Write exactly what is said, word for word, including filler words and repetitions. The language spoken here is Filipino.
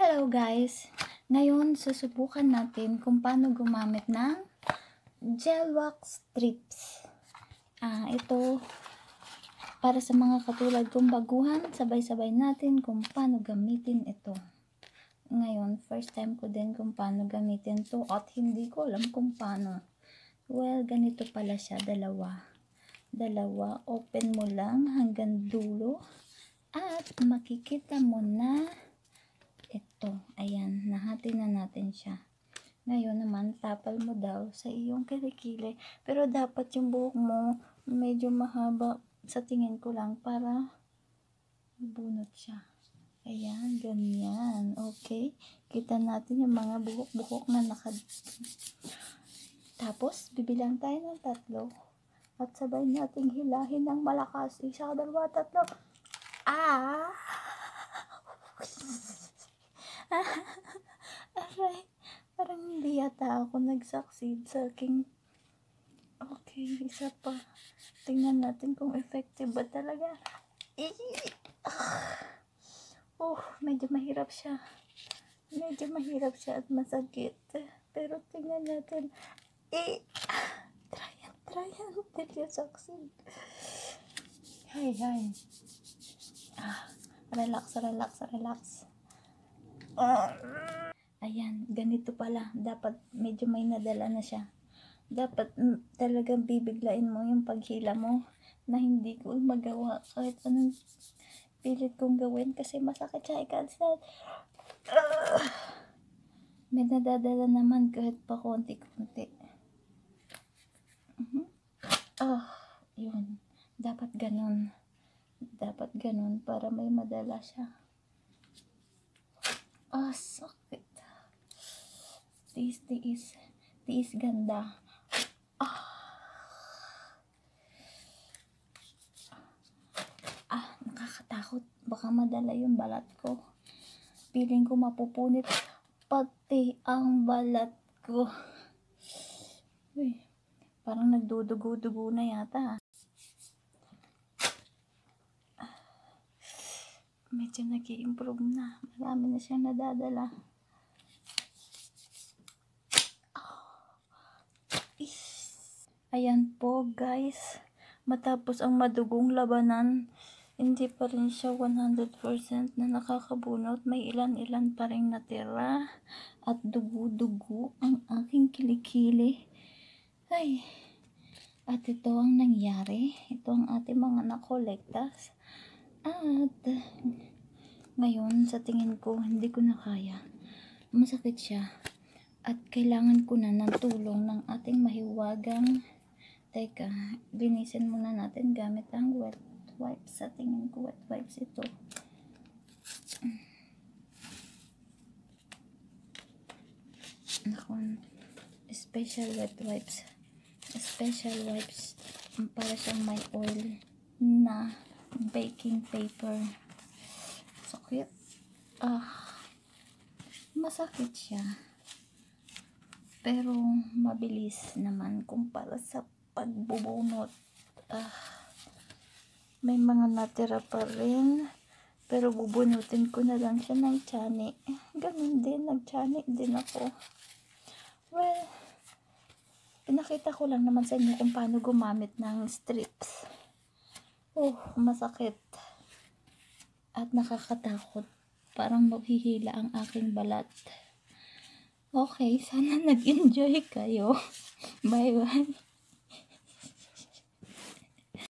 Hello guys! Ngayon, susubukan natin kung paano gumamit ng gel wax strips. Ah, ito, para sa mga katulad kong baguhan, sabay-sabay natin kung paano gamitin ito. Ngayon, first time ko din kung paano gamitin to at hindi ko alam kung paano. Well, ganito pala siya, dalawa. Dalawa, open mo lang hanggang dulo at makikita mo na ito, ayan, nahati na natin siya. Ngayon naman, tapal mo daw sa iyong kilikili. Pero dapat yung buhok mo medyo mahaba sa tingin ko lang para bunot siya. Ayan, ganyan. Okay? Kita natin yung mga buhok-buhok na nakad... Tapos, bibilang tayo ng tatlo. At sabay nating hilahin ng malakas. Isa, dalawa, tatlo. Ah! Aray, parang hindi yata ako nag-succeed sa aking... Okay, isa pa. Tingnan natin kung effective ba talaga. Oh, medyo mahirap siya. Medyo mahirap siya at masakit. Pero tingnan natin. Eh, try yan, try yan. Did you succeed? Hay, hay. Ah, relax, relax, relax. Ayan, ganito pala. Dapat medyo may nadala na siya. Dapat mm, talagang bibiglain mo yung paghila mo na hindi ko magawa kahit anong pilit kong gawin kasi masakit siya. Ikansad. Uh, may nadadala naman kahit pa konti-konti. Uh-huh. Oh, yun. Dapat ganun. Dapat ganun para may madala siya. Ah, oh, sakit. Tiis, tiis. Tiis ganda. Ah. Ah, nakakatakot. Baka madala yung balat ko. Piling ko mapupunit pati ang balat ko. Uy, parang nagdudugo-dugo na yata. Medyo nag-i-improve na. Marami na siyang nadadala. Ayan po guys. Matapos ang madugong labanan, hindi pa rin siya one hundred percent na nakakabunot. May ilan-ilan pa rin natira. At dugo-dugo ang aking kilikili. Ay. At ito ang nangyari. Ito ang ating mga nakolektas. At ngayon sa tingin ko hindi ko na kaya. Masakit siya. At kailangan ko na ng tulong ng ating mahiwagang. Teka, linisin muna natin gamit ang wet wipes. Sa tingin ko wet wipes ito. Naku, special wet wipes. Special wipes para siyang may oil na baking paper. Sakit. Ah, masakit siya. Pero mabilis naman kumpara sa pagbubunot. Ah, may mga natira pa rin. Pero bubunutin ko na lang siya ng tiyanik. Ganun din, nagtiyanik din ako. Well, pinakita ko lang naman sa inyo kung paano gumamit ng strips. Oh, masakit. At nakakatakot. Parang maghihila ang aking balat. Okay, sana nag-enjoy kayo. Bye-bye.